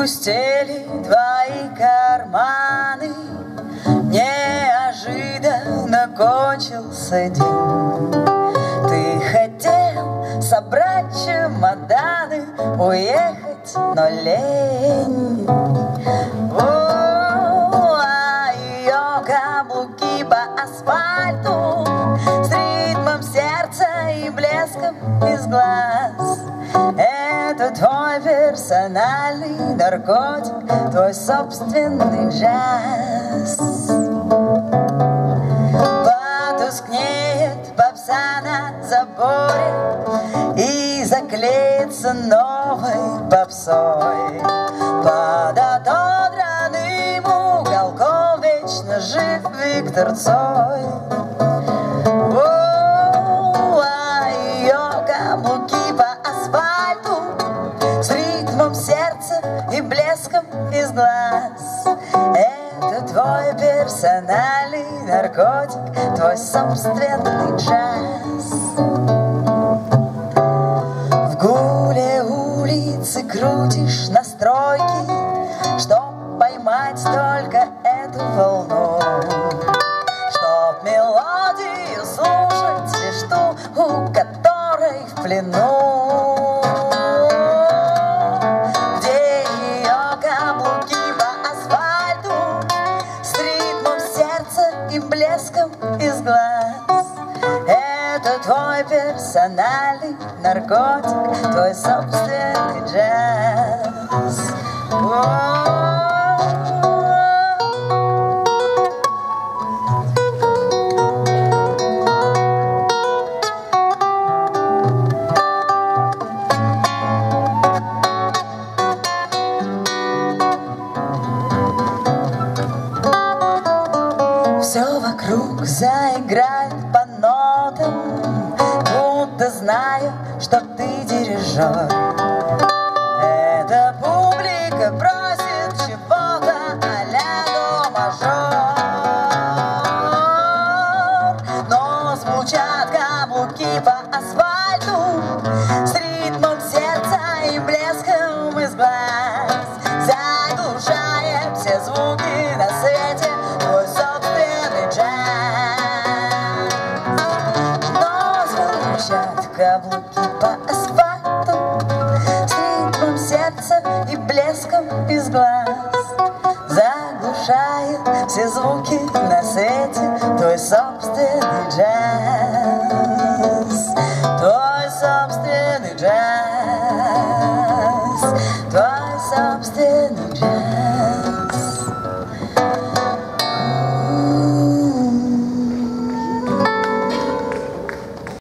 Пустели твои карманы, неожиданно кончился день. Ты хотел собрать чемоданы, уехать, но лень. А ее каблуки по асфальту с ритмом сердца и блеском из глаз. Это твой персональный наркотик, твой собственный джаз. Потускнеет попса на заборе и заклеится новой попсой. Под отодранным уголком вечно жив Виктор Цой. А ее каблуки по асфальту с ритмом сердца и блеском из глаз. Это твой персональный наркотик, твой собственный джаз. В гуле улицы крутишь настройки, чтоб поймать только эту волну, чтоб мелодию слушать лишь ту, у которой в плену. Где ее каблуки по асфальту с ритмом сердца и блеском из глаз. Это твой персональный наркотик, твой собственный джаз. Все вокруг заиграет по нотам, будто знаю, что ты дирижер. Эта публика просит чего-то а-ля до мажор. Но звучат каблуки по асфальту с ритмом сердца и блеском из глаз, заглушая все звуки на свете твой собственный джаз. Но звучат каблуки по асфальту с ритмом сердца и блеском из глаз, заглушает все звуки на свете твой собственный джаз.